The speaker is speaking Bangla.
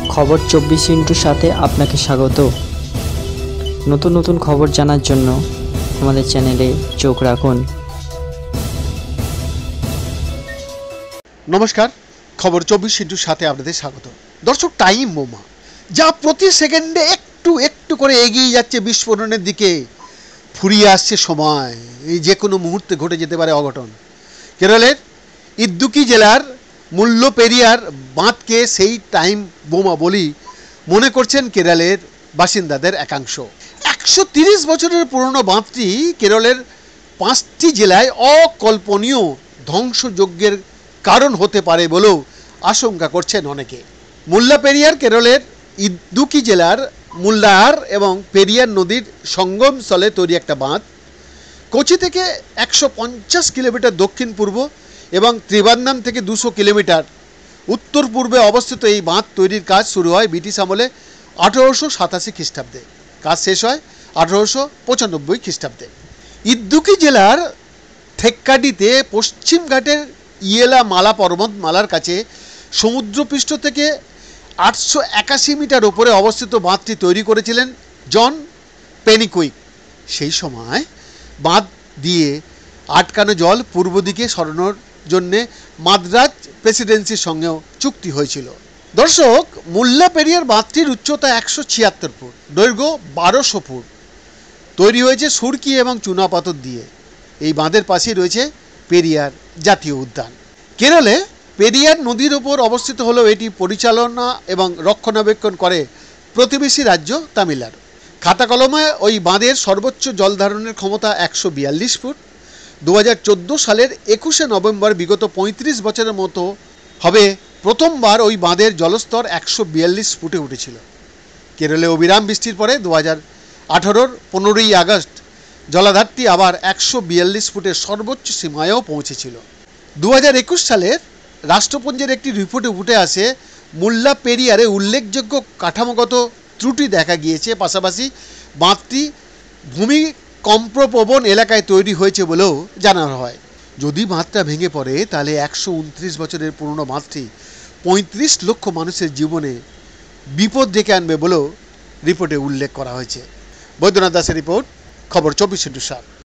খবর 24 সাথে আপনাকে স্বাগত। নতুন নতুন খবর জানার জন্য আমাদের চ্যানেলে চোখ রাখুন। নমস্কার, খবর 24 সাথে আপনাদের স্বাগত। দর্শক, টাইম বোমা যা প্রতি সেকেন্ডে একটু একটু করে এগিয়ে যাচ্ছে বিস্ফোরণের দিকে, ফুরিয়ে আসছে সময়, এই যে কোনো মুহূর্তে ঘটে যেতে পারে অঘটন। কেরলের ইদ্দুকি জেলার মুল্লাপেরিয়ার বাঁধকে সেই টাইম বোমা বলি মনে করছেন কেরলের বাসিন্দাদের একাংশ। 130 বছরের পুরনো বাঁধটি কেরলের 5টি জেলায় অকল্পনীয় ধ্বংসযজ্ঞের কারণ হতে পারে বলেও আশঙ্কা করছেন অনেকে। মুল্লাপেরিয়ার কেরলের ইদ্দুকি জেলার মুল্লার এবং পেরিয়ার নদীর সঙ্গমস্থলে তৈরি একটা বাঁধ। কোচি থেকে 150 কিলোমিটার দক্ষিণ পূর্ব এবং ত্রিবান্দাম থেকে 200 কিলোমিটার উত্তর পূর্বে অবস্থিত এই বাঁধ তৈরির কাজ শুরু হয় ব্রিটিশ আমলে 1887 খ্রিস্টাব্দে। কাজ শেষ হয় 1895 খ্রিস্টাব্দে। ইদ্দুকি জেলার থেক্কাডিতে পশ্চিম ঘাটের ইয়েলা মালা পর্বতমালার কাছে সমুদ্রপৃষ্ঠ থেকে 881 মিটার উপরে অবস্থিত বাঁধটি তৈরি করেছিলেন জন পেনিকুইক। সেই সময় বাঁধ দিয়ে আটকানো জল পূর্ব দিকে সরানোর জন্যে মাদ্রাজ প্রেসিডেন্সির সঙ্গেও চুক্তি হয়েছিল। দর্শক, মুল্লাপেরিয়ার বাঁধটির উচ্চতা 176 ফুট, দৈর্ঘ্য 1200 ফুট। তৈরি হয়েছে সুরকি এবং চুনাপাথর দিয়ে। এই বাঁধের পাশেই রয়েছে পেরিয়ার জাতীয় উদ্যান। কেরলে পেরিয়ার নদীর ওপর অবস্থিত হলেও এটি পরিচালনা এবং রক্ষণাবেক্ষণ করে প্রতিবেশী রাজ্য তামিলনাড়ু। খাতা কলমে ওই বাঁধের সর্বোচ্চ জলধারণের ক্ষমতা 142 ফুট। 2014 সালের 21শে নভেম্বর বিগত 35 বছরের মতো হবে প্রথমবার ওই বাঁধের জলস্তর 142 ফুটে উঠেছিল। কেরলে অবিরাম বৃষ্টির পরে 2018-র 15ই আগস্ট জলাধারটি আবার 142 ফুটের সর্বোচ্চ সীমায়ও পৌঁছেছিল। 2021 সালের রাষ্ট্রপুঞ্জের একটি রিপোর্টে উঠে আসে মুল্লাপেরিয়ারে উল্লেখযোগ্য কাঠামোগত ত্রুটি দেখা গিয়েছে। পাশাপাশি বাঁধটি ভূমিকম্পপ্রবণ এলাকায় তৈরি হয়েছে বলেও জানানো হয়। যদি বাঁধটা ভেঙে পড়ে তাহলে 129 বছরের পুরনো বাঁধটি 35 লক্ষ মানুষের জীবনে বিপদ ডেকে আনবে বলেও রিপোর্টে উল্লেখ করা হয়েছে। বৈদ্যনাথ দাসের রিপোর্ট, খবর 24/7।